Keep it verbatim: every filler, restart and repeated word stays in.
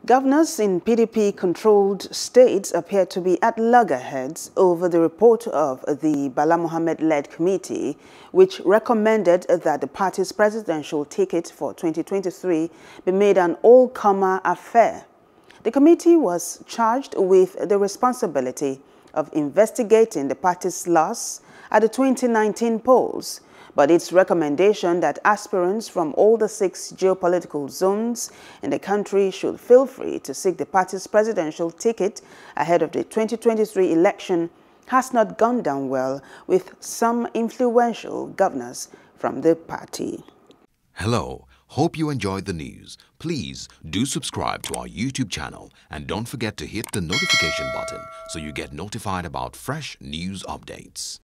Governors in P D P-controlled states appear to be at loggerheads over the report of the Bala Mohammed-led committee, which recommended that the party's presidential ticket for twenty twenty-three be made an all-comer affair. The committee was charged with the responsibility of investigating the party's loss at the twenty nineteen polls, but its recommendation that aspirants from all the six geopolitical zones in the country should feel free to seek the party's presidential ticket ahead of the twenty twenty-three election has not gone down well with some influential governors from the party. Hello, hope you enjoyed the news. Please do subscribe to our YouTube channel and don't forget to hit the notification button so you get notified about fresh news updates.